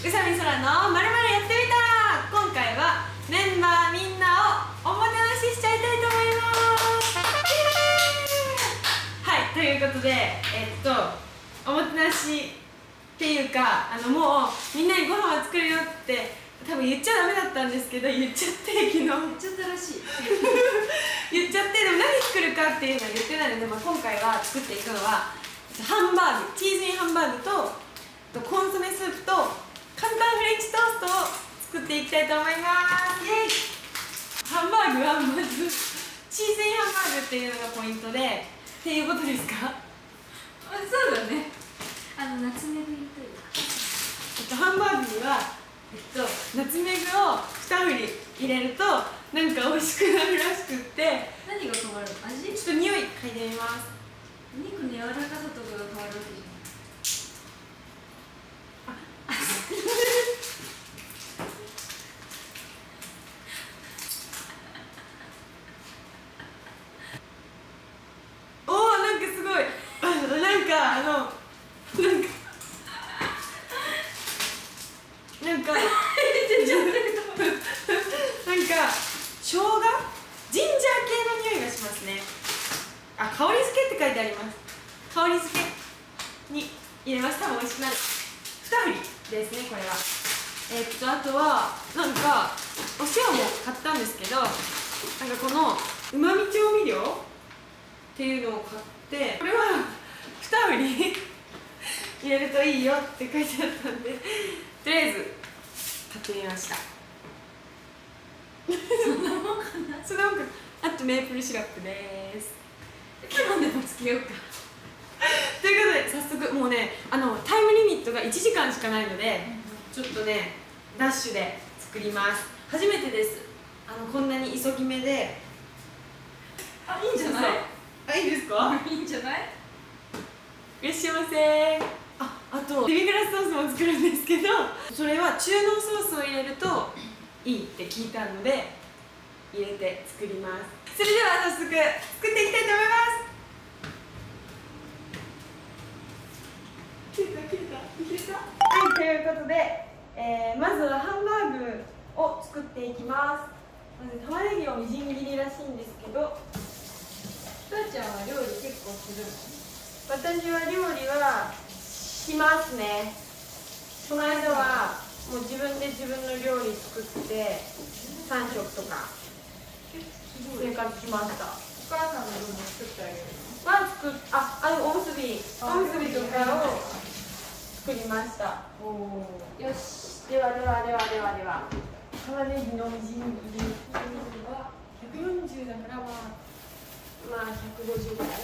宇佐美空のまるまるやってみた。今回はメンバーみんなをおもてなししちゃいたいと思います。はい、ということでおもてなしっていうかもうみんなにご飯を作るよって多分言っちゃダメだったんですけど、言っちゃって昨日言っちゃったらしい言っちゃって、でも何作るかっていうのは言ってないので、今回は作っていくのはハンバーグ、チーズインハンバーグとコンソメスープと簡単フレンチトーストを作っていきたいと思います。イエイ。ハンバーグはまずチーズインハンバーグっていうのがポイントでっていうことですか？ そうだね。ナツメグ入りというか、 ハンバーグにはナツメグを2振り入れるとなんか美味しくなるらしくって。 何が変わるの？味？ ちょっと匂い嗅いでみます。 お肉の柔らかさとかが変わるわけじゃない。 おお、なんかすごいなんか生姜？ジンジャー系の匂いがしますね。あ、香り付けって書いてあります。香り付けに入れます。多分美味しくなる。2振りですね、これは。あとはなんかお塩も買ったんですけど、なんかこのうまみ調味料っていうのを買って、これは2振り入れるといいよって書いてあったんで、とりあえず買ってみました。そんなもんかな。そのあとメープルシロップです。 今日でもつけようか。 ということで早速もうねタイムリミットが1時間しかないので、ちょっとねダッシュで作ります。初めてです。こんなに急ぎ目で。 あ、いいんじゃない？ あ、いいですか？ いいんじゃない？ いらっしゃいませ。あとデミグラスソースも作るんですけど、それは中濃ソースを入れるといいって聞いたので入れて作ります。それでは早速作っていきたいと思います。切れた。はい、ということで、まずはハンバーグを作っていきます。まず玉ねぎをみじん切りらしいんですけど、 ふたちゃんは料理結構するの？ 私は料理はしますね。この間はもう自分で自分の料理作って3食とか生活しました。 お母さんの分も作ってあげるの？ おむすびとかを作りました。よし、では玉ねぎのみじん切りは140だからまあ150ぐらい。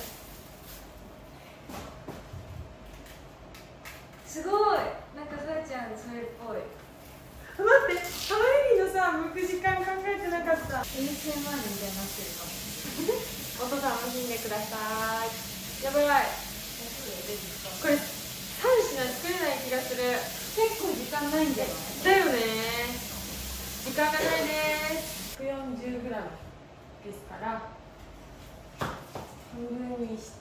すごい。なんかさあちゃんそれっぽい。 待って、玉ねぎのさ剥く時間考えてなかった。 ASMR みたいになってるかも。 音楽しんでください。やばい、これ3品作れない気がする。 結構時間ないんだよね。 だよね。時間がないです。 140g ですから半分にして、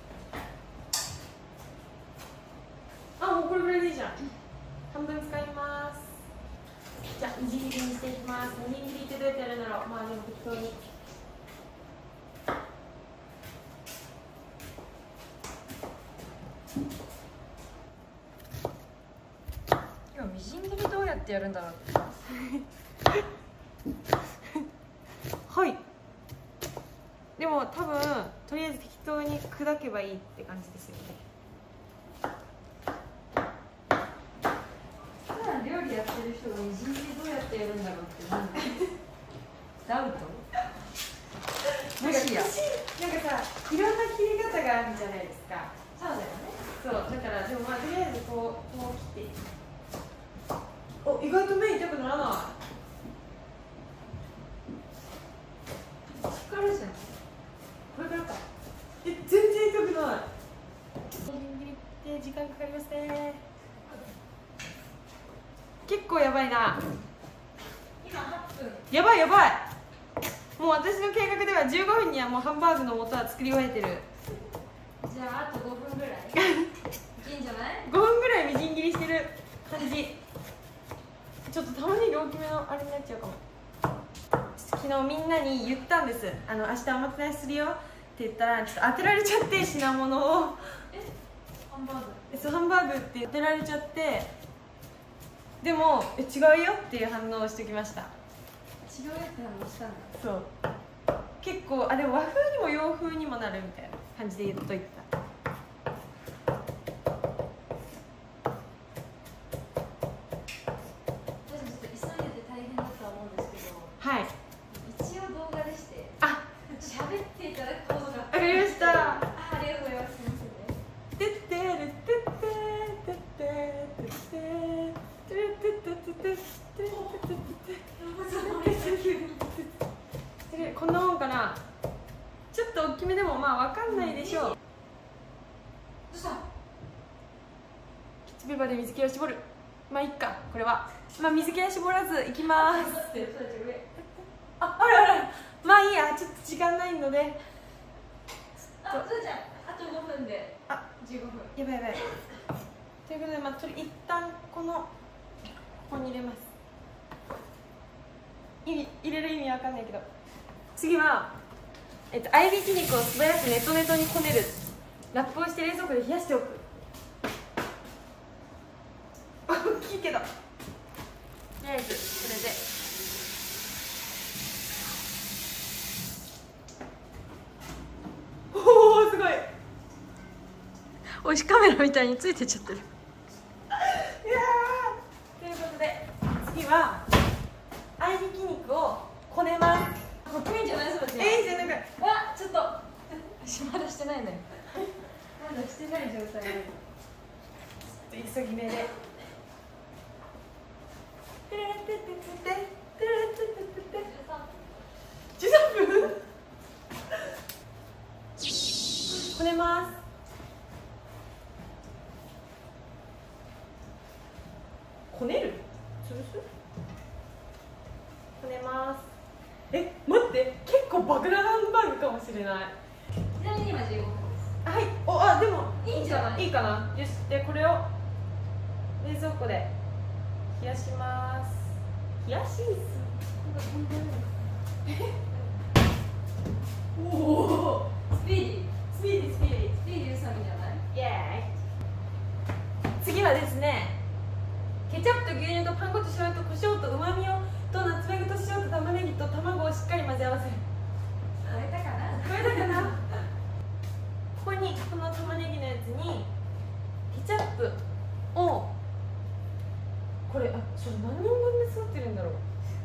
もうこれぐらいでいいじゃん。半分使います。じゃあみじん切りにしていきます。みじん切りってどうやってやるんだろう。まあでも適当に。 今みじん切りどうやってやるんだろうってはい。でも多分とりあえず適当に砕けばいいって感じですよね。 普段料理やってる人がみじん切りどうやってやるんだろうってなんだダウト？ なんかさ、いろんな切り方があるじゃないですか。 そうだよね。 そうだからでもとりあえずこう切って。意外と目痛くならない。 疲れじゃん。 これからか。全然痛くない。みじん切りって時間かかりますね。結構やばいな。 今8分。 やばい。もう私の計画では15分にはもうハンバーグの素は作り終えてる。 じゃああと5分ぐらいいいんじゃない？ 5分ぐらいみじん切りしてる。 感じ。ちょっと玉ねぎ大きめのあれになっちゃうかも。昨日みんなに言ったんです。明日おもてなしするよって言ったら、ちょっと当てられちゃって、品物を。 ハンバーグ。 そう、ハンバーグって当てられちゃって、でも違うよっていう反応をしてきました。 違うよって反応したんだ。 そう、結構でも和風にも洋風にもなるみたいな感じで言っといた。はい、 一応動画でして喋っていただくことが。 わかりました。 ありがとうございます。すみませんね。 てってれてっててってててててこんなもんかな。ちょっと大きめでもまあわかんないでしょう。 どうした？ キッチンペーパーで水気を絞る。まあいいか、これは。まあ水気は絞らずいきます。あらまあいいや、ちょっと時間ないので。 そうじゃん、あと5分で15分。 やばいやばい。ということで、まあ一旦ここに入れます。入れる意味わかんないけど。次は合いびき肉を素早くネトネトにこねる。ラップをして冷蔵庫で冷やしておく。大きいけど、とりあえずそれで。おお、すごい。推しカメラみたいについてっちゃってる。いやー、ということで次は合いびき肉をこねます。 得意じゃないそうですね。 じゃあなんかちょっとまだしてないのよ。まだしてない状態で。 急ぎ目で。13分こねます。こねる？つぶす？こねます。待って、結構爆弾ハンバーグかもしれない。 ちなみに今15分です。 はい、でもいいんじゃない？ いいかな。よし、でこれを冷蔵庫で冷やします。冷やしす。おお、 スピーディー。 スピーディースピーディー。 スピーディーウサギじゃない？ イエーイ。次はですね、ケチャップと牛乳とパン粉と醤油と胡椒とうまみをとナツメグと塩と玉ねぎと卵をしっかり混ぜ合わせる。 これだかな？ これだかな。ここにこの玉ねぎのやつにケチャップをこれそれ何人分で作ってるんだろう。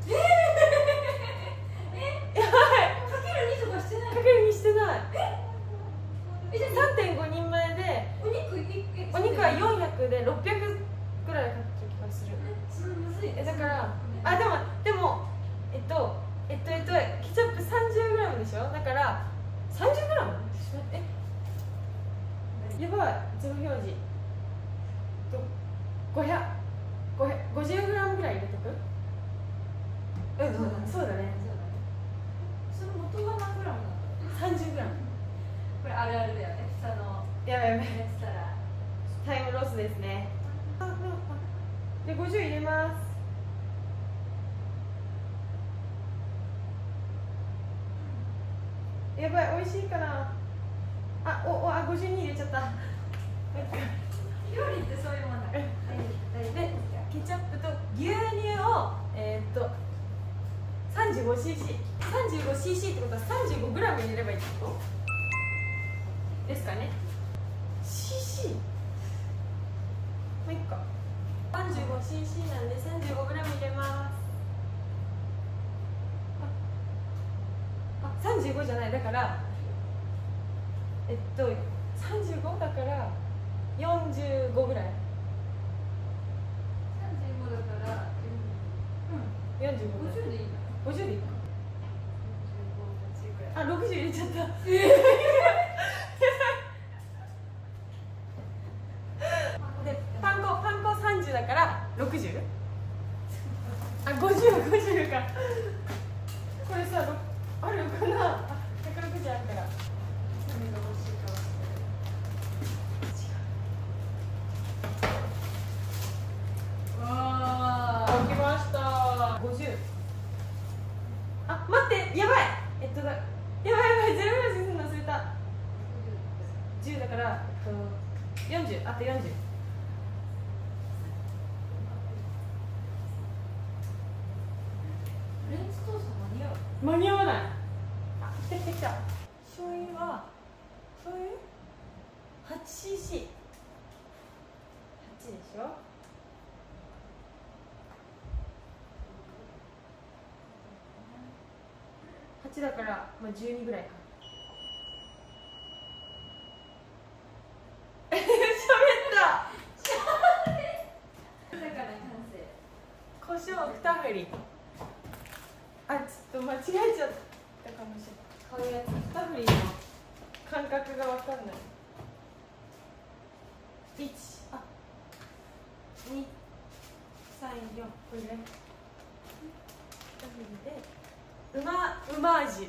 やばい。 かける2とかしてない？ かけるにしてない。 じゃあ 3.5 人前でお肉は400で600ぐらいかかってる気がする。 それむずい。 だからでもケチャップ 30g でしょ。だから 30g？ やばい、ゼロ表示。50g ぐらい入れとく。そうだね。 その元は何グラムだった？ 30g。 これあるあるだよね。 やばいやばい、 やったらタイムロスですね。で50入れます。やばい、美味しいかな。52入れちゃった。 料理ってそういうもんだ。 でケチャップと牛乳を35cc ってことは 35g 入れればいいってことですかね。 cc まあいっか。 35cc なんで 35g 入れます。35じゃない、だから35だから45ぐらい。 35だから 45。 50でいいの？ 50でいいか。60入れちゃった。でパン粉30だから 60？ 50か。これさ、あるかな。160あるから。 当だ。やばいやばい、ゼロ文字するの忘れた。10だから、40、あと40。 レンチトースト間に合う？ 間に合わない。あ、来た来た来た。醤油は、醤油 8cc。8でしょ。8だから、まあ、12ぐらいか。喋った。 だから完成。 胡椒2振り。あ、ちょっと間違えちゃったかもしれない。買うやつ2振りの感覚が分かんない。1、あ、2、3、4、これね。2振りでうま味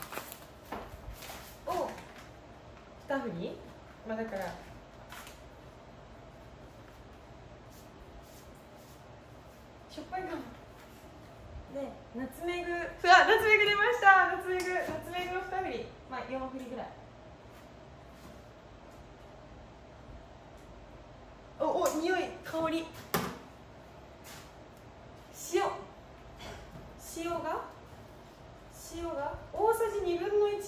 を2振り、まあだからしょっぱいかも。で、ナツメグ、ナツメグ出ました。ナツメグを2振り、まあ4振りぐらい。お、匂い、香り。塩が大さじ2分の1。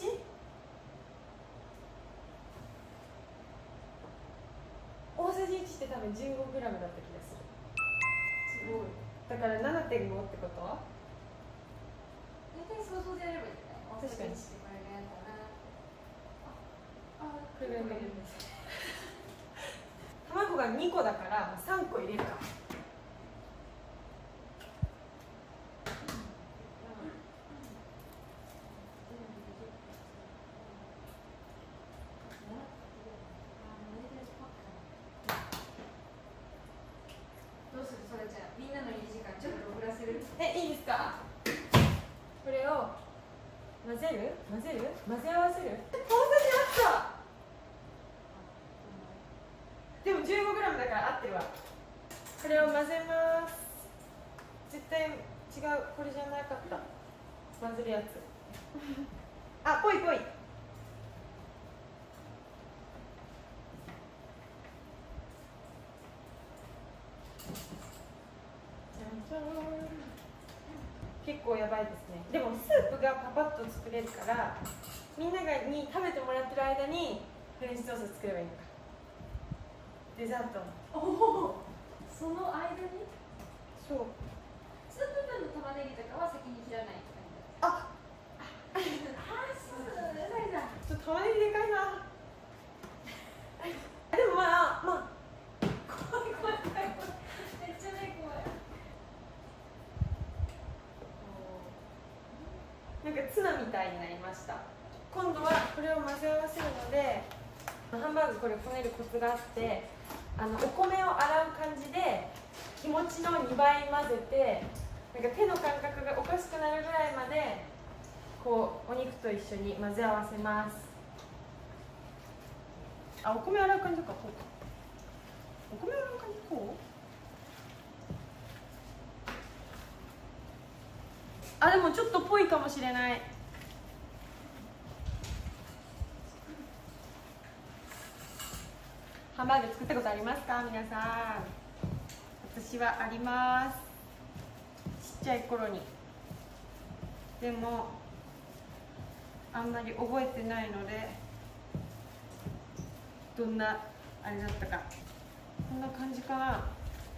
大さじ1って多分 15g だった気がする。すごい。だから 7.5 ってことは大体想像でやればいいんじゃない？ 確かに。 これぐらいかな。 これぐらい入れるんです。卵が2個だから3個入れるか。 どうする？それじゃあみんなの入り時間ちょっと遅らせる？ いいですか？これを混ぜ合わせる。大さじあった。でも 15g だから合ってるわ。これを混ぜます。絶対違う、これじゃなかった。混ぜるやつ。あ、ぽいぽい。結構やばいですね。でもスープがパパッと作れるから、みんなに食べてもらってる間にフレンチトースト作ればいいのか。デザート。 おお、その間にそう。 スープ分の玉ねぎとかは先に切らないって感じ。 あそうだ、ちょっと玉ねぎでかいな。でもまあ怖いめっちゃね、怖い。 なんかツナみたいになりました。今度はこれを混ぜ合わせるので、ハンバーグこれこねるコツがあって、お米を洗う感じで気持ちの2倍混ぜて、なんか手の感覚がおかしくなるぐらいまでこうお肉と一緒に混ぜ合わせます。あ、お米洗う感じか、こうか。お米洗う感じこう。あ、でもちょっとぽいかもしれない。ハンバーグ作ったことありますか、皆さん。私はあります。ちっちゃい頃に。でもあんまり覚えてないので、どんなあれだったか。こんな感じかな。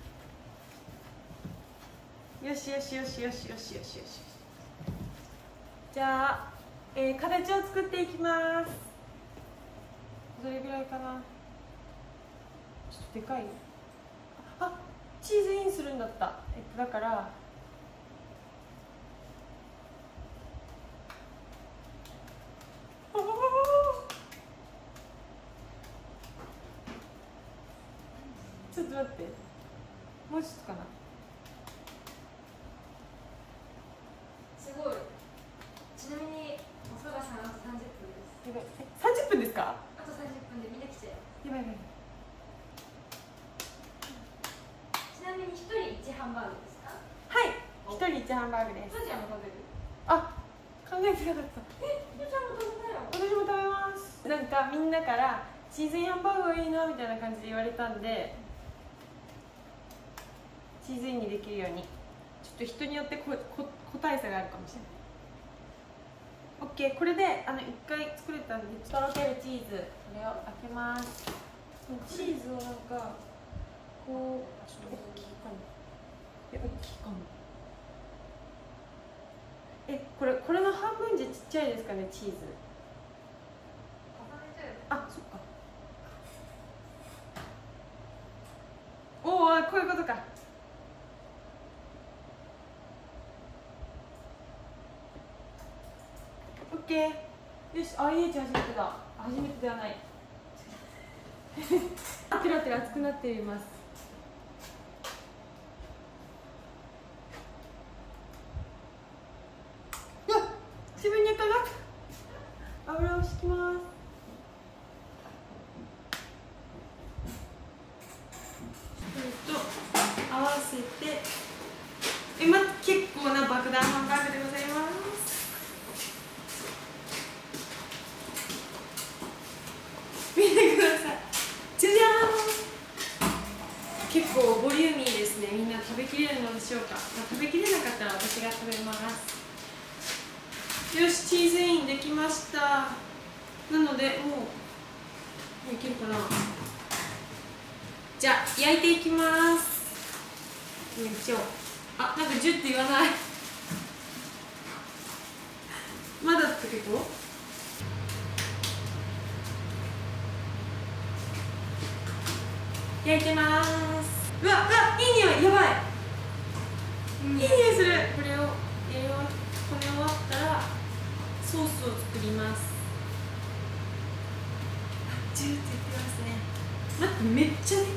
よしよしよしよしよしよしよし。じゃあ、形を作っていきます。どれぐらいかな。ちょっとでかい。あ、チーズインするんだった。だからちょっと待って、もうちょっとかな。 すごい。ちなみにおそばさんあと30分です。 30分ですか？ あと30分でみんな来ちゃうよ。 やばいやばい。 ちなみに1人1ハンバーグですか？ はい、1人1ハンバーグです。 スタジアム食べる？ あ、 考えてなかった。 ゆうちゃんも食べなよ。 私も食べます。なんかみんなからチーズインハンバーグがいいなみたいな感じで言われたんで、チーズインにできるようにちょっと人によって個体差があるかもしれない。 OK、 これで1回作れたんで、とろけるチーズ、これを開けます。チーズをなんかこうちょっと大きいかも。大きいかも。これの半分じゃちっちゃいですかね、チーズ。あ、そっか。おお、こういうことか。オッケー。よし、IH 初めてだ。初めてではない。テラテラ熱くなっています。自分にかかった油を敷きます。合わせて結構な爆弾ハンバーグでございます。見てください。じゃじゃーん。結構ボリューミーですね。みんな食べきれるのでしょうか。食べきれなかったら私が食べます。よし、チーズインできました。なのでもういけるかな。じゃあ焼いていきます。一応なんかジュッて言わない。まだってこと焼いてます。うわいい匂い。やばい、いい匂いする。これをこね終わったらソースを作ります。ジューって言ってますね。待って、めっちゃでかい。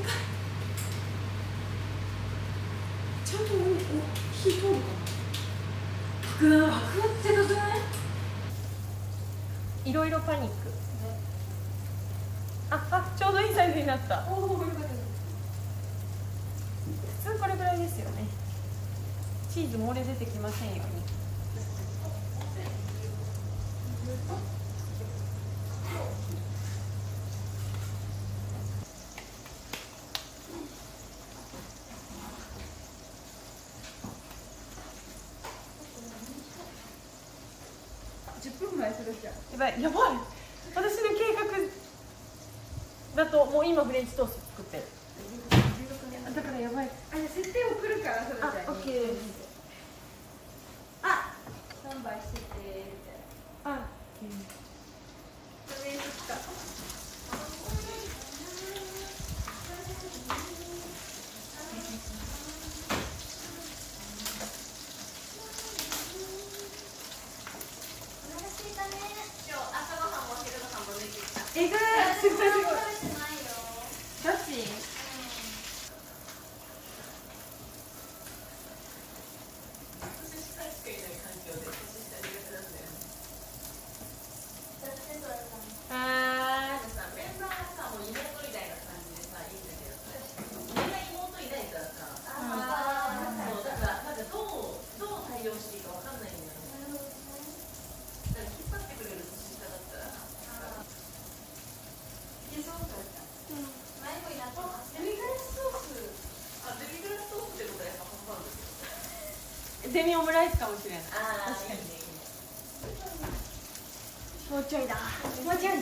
ちゃんと火通るかな。爆発ってどくない？いろいろパニック。ちょうどいいサイズになった。普通これぐらいですよね。チーズ漏れ出てきませんように。10分前それじゃやばい。私の計画だともう今フレンチトースト作ってる。だからやばい。設定送るからそれじゃあ。オッケー。 スタンバイしててみたいな。それですか。 すごいすごい。ガチ？デミオムライスかもしれない。確かに。もうちょいだ。もうちょい。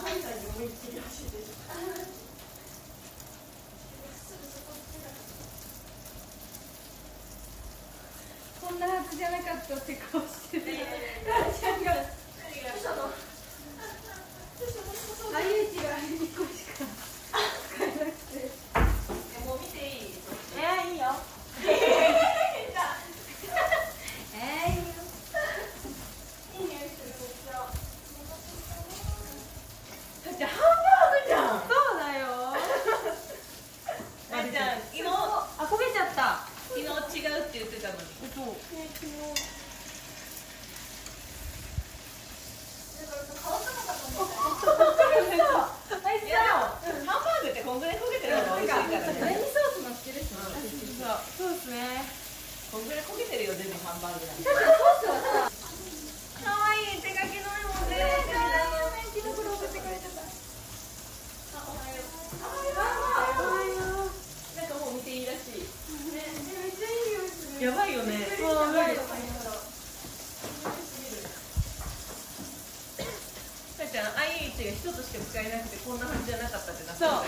こんなはずじゃなかったって顔してて。IH が2個しか使えなくて。もう見ていい？いいよ。 こんぐらい焦げてるよ、全部ハンバーグなんて。 かわやばいよね。 もう無理。 さっちゃん IH が一つしか使えなくてこんな感じじゃなかったってなってそう。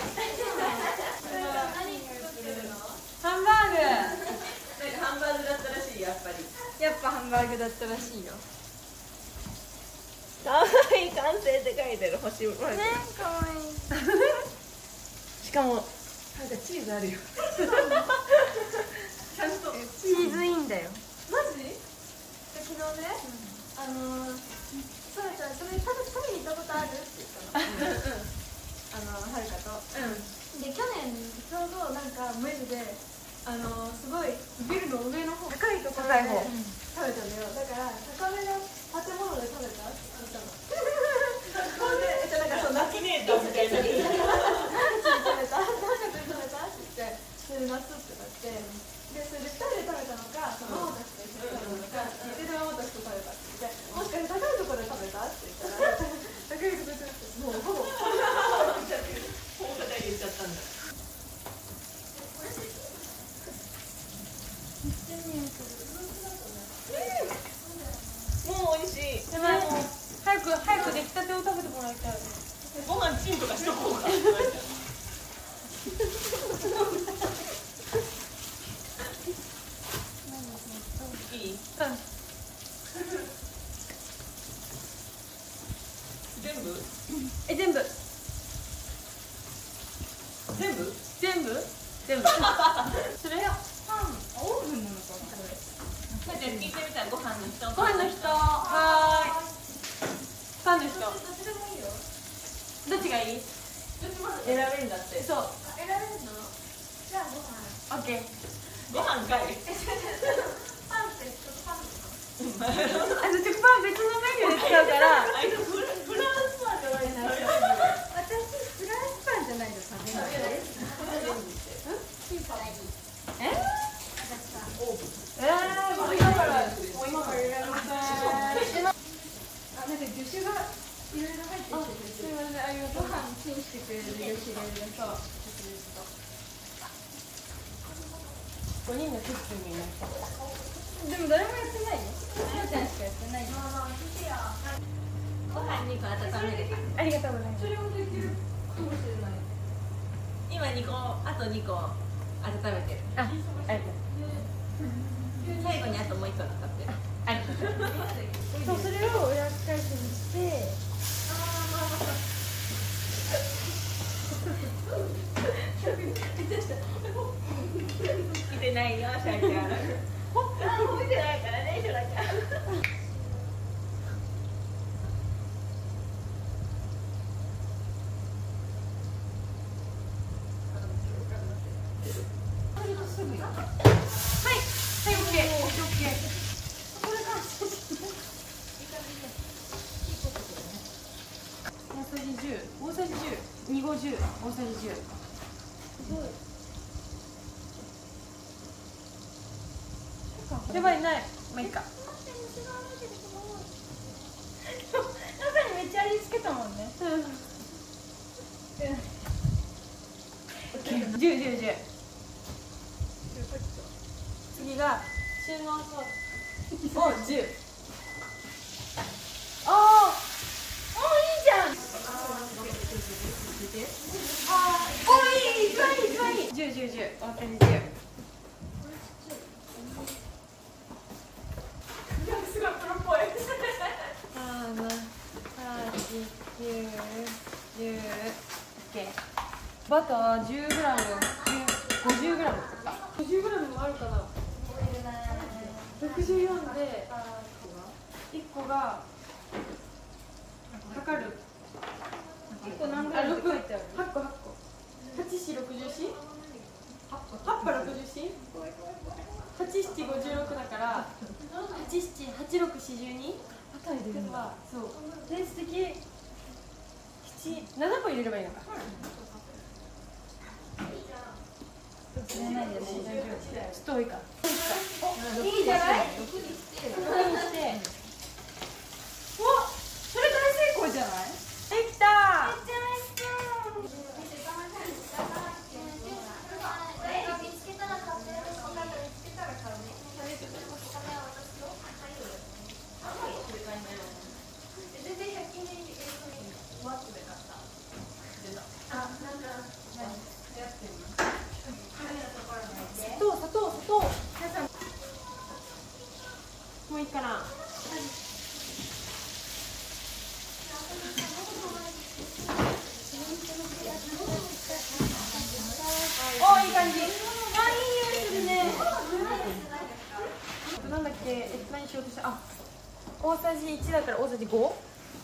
ハンバーグ。 なんかハンバーグだったらしい。やっぱりやっぱハンバーグだったらしいよ。 かわいい、完成って書いてる星マーク。 ね、かわいい。 しかもなんかチーズあるよ。ちゃんとチーズいいんだよ。 マジ？昨日ね、それちゃんそれ食べに行ったことあるって言ったの。はるかと。で去年ちょうどなんかマジですごいビルの上の方、高いところで食べたのよ。だから高めの建物で食べたって言ったの。それでなんかそうナキネーターみたいな。 何食べたって言って、それナスってなって、でそれで2人で食べたのか、ママたちと一緒に食べたのか、でママたちと食べたって言って、もしかして高いところで食べたって言ったら、高いところでもうほぼ大答え言っちゃったんだ。もう美味しい。 でも早く出来たてを食べてもらいたい。 ご飯チンとかしとこうか。いい？全部？ 全部。 全部？ 全部？全部。それや。 オーブンなのかな。 さっちゃん聞いてみたらご飯の人。 ご飯の人。はーい。パンの人。 どっちでもいいよ。 どっちがいい？ 選べんだって。 そう。 選べるの？じゃあご飯。 オッケー。 ご飯かい。 パンってちょっとパンとか。 食パン別のメニューで使うから。 あいつフランスパンじゃないんだ。 私フランスパンじゃないと食べないです。 僕だからもう今から入れません。 なんか魚種がいろいろ入ってきてくれて、 すみません、ありがとう。 ご飯チンしてくれる魚種がいると。 5人のクッキングになった。 でも誰もやってないよ。なちゃんしかやってないよ。 ご飯2個温める。 ありがとうございます。 それもできるかもしれない。 今2個、あと2個温めてる。 ありがとう。 最後にあともう1個残ってる。 ありがとうございます。 そう、それを裏返しにして。 見てないよ、シャイちゃん。見てないからね、シャイちゃん。 大さじ10、2合10、大さじ10。すごい。やばい、ない。まあいいか。 中にめっちゃ味付けたもんね。 10、10、10。次が中濃ソースを10。ああ。いいじゃん。いい、いい、いい。10、10、10。大さじ10。 すごいプロっぽい。 7、8、9、10。オッケー。バター10g、50g とか。50g もあるかな。64で1個が測る。 1個何グラムって書いてある。 8個8個。8、4、64。8個64。8、7、56だから。8、7、8、6、42。 バター入れるんだ。 そう。電子的。7個入れればいいのか。 入れないでね。 ちょっと多いか。 いいじゃない。 6にして。お、それ大成功じゃない？できた。 かな。お、いい感じ。あ、いい匂いするね。なんだっけ、何しようとした。あ、大さじ1だから大さじ 5？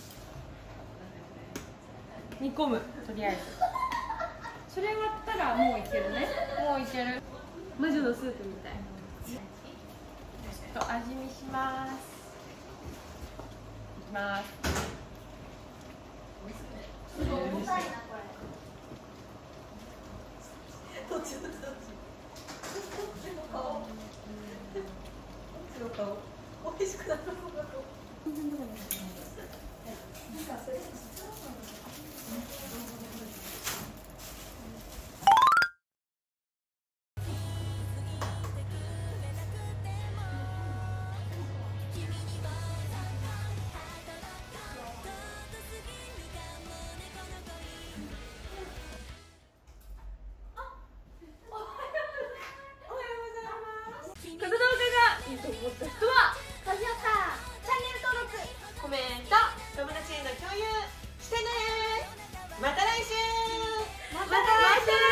煮込む、とりあえず。それ終わったらもういけるね。もういける。魔女のスープみたい。ちょっと味見します。いきます。重たいなこれ。どっちの顔。どっちの顔。美味しくなるのか。この動画がいいと思った人は高評価、チャンネル登録、 コメント、友達への共有してね。また来週。 また来週。